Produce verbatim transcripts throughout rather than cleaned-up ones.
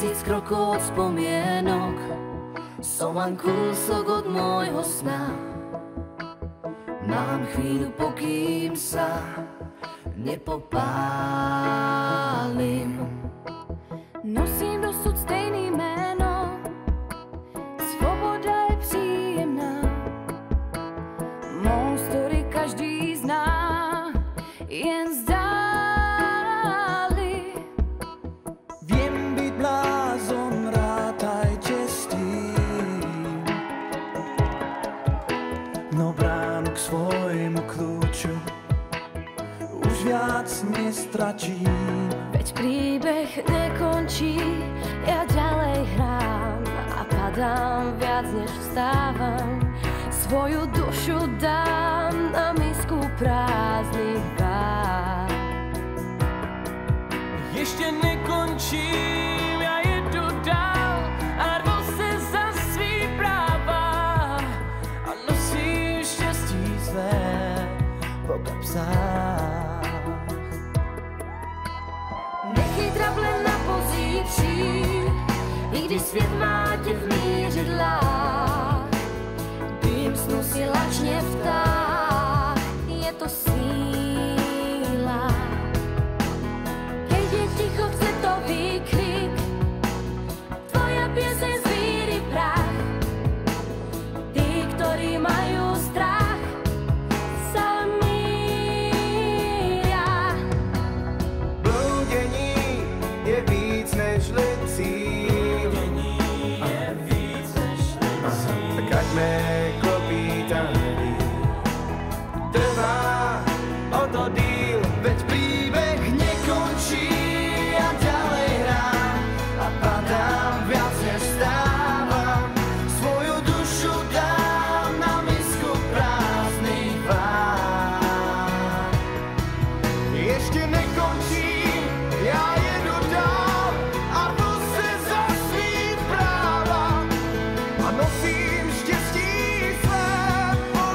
tisíc krokov od spomienok, som len kúsok od môjho sna. Mám chvíľu, pokým sa nepopálim. Nosím dosud stejný jméno, svoboda je příjemná. Mou story každý zná, jen zdáli. Viem byť blázon, rátajte s tým, no bránu k svojmu kľúču už viac nestračím. Veď príbeh nekončí, ja ďalej hrám a padám viac než vstávam. Svoju dušu dám na misku prázdnych vár. Ešte nekončím, ja jedu dál a rvu se za svý práva a nosím šťastí své po kapsách. Nechej trable na pozítří, i když svět má tě v mířidlách. Dým snu si lačně vtáh, je to síla. Keď je ticho, chce to výkrik, tvoja pieseň zvíri prach. Tí, ktorí majú strach, sa míria. Blúdení je víc než lecím. Tak ať mé klopíta nedí. Trvá o to díl, veď príbeh nekončí. Ja ďalej hrám a padám viac než stávam. Svoju dušu dám na misku prázdnych vár. Ešte nekončím, ja jedu dál a rvu se za svý práva a nosím štěstí své po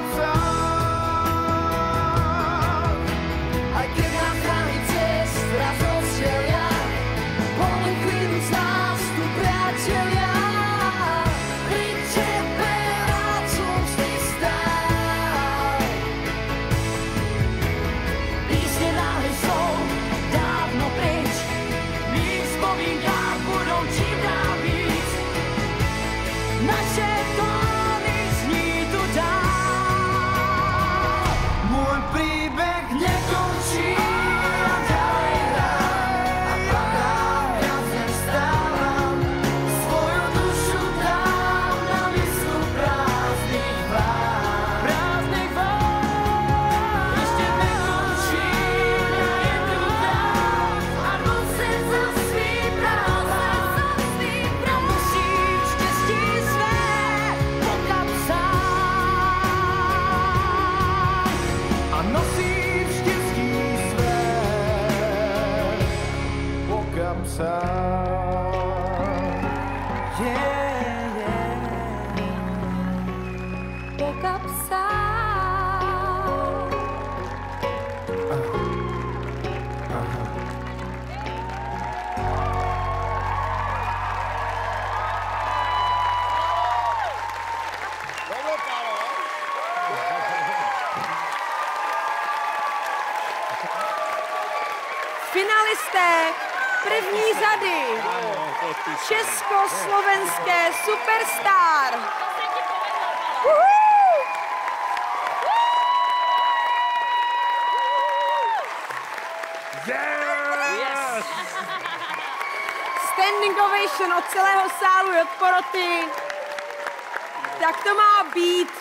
kapsách. Aj keď na strany cest raz rozšelia, poľuj chvíľu z nás tu priatelia. Pri tebe rád som vždy stál. Písne náhle sú dávno preč, v mých spomínkách budú čím dál víc. Naše tóny zní tu dál. Môj príbeh nekončí, ja ďalej hrám a padám viac než stávam. Svoju dušu dám na misku prázdnych vár. Prázdnych vár. Ešte nekončím, ja jedu dál a rvu se za svý práva. A nosím štěstí své po kapsách. A nosím štěstí své po kapsách. Yeah, yeah. Po kapsách. Finalisté první řady Československé Superstar. Uhú! Yes! Standing ovation od celého sálu i od poroty. Tak to má být.